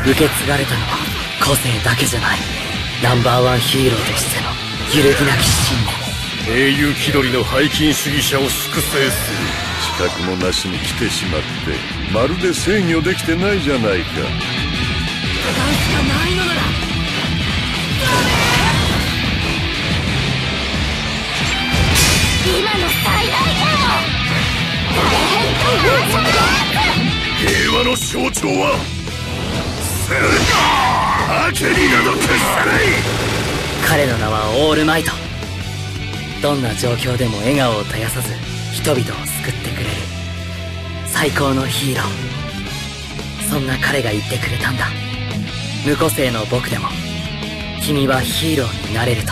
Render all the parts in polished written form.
受け継がれたのは個性だけじゃない。ナンバーワンヒーローとしての揺るぎなき信念。 英雄気取りの背筋主義者を粛清する。資格もなしに来てしまってまるで制御できてないじゃないか。 戦うしかないのなら今の最大限を大変と反射で平和の象徴はアケリなど消さない。 彼の名はオールマイト。どんな状況でも笑顔を絶やさず人々を救ってくれる最高のヒーロー。そんな彼が言ってくれたんだ。無個性の僕でも君はヒーローになれると。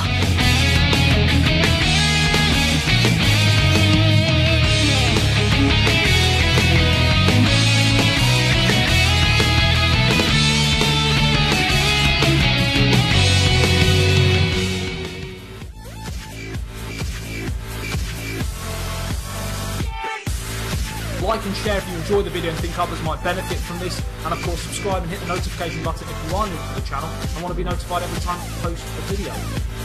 Like and share if you enjoy the video and think others might benefit from this, and of course subscribe and hit the notification button if you are new to the channel and want to be notified every time I post a video.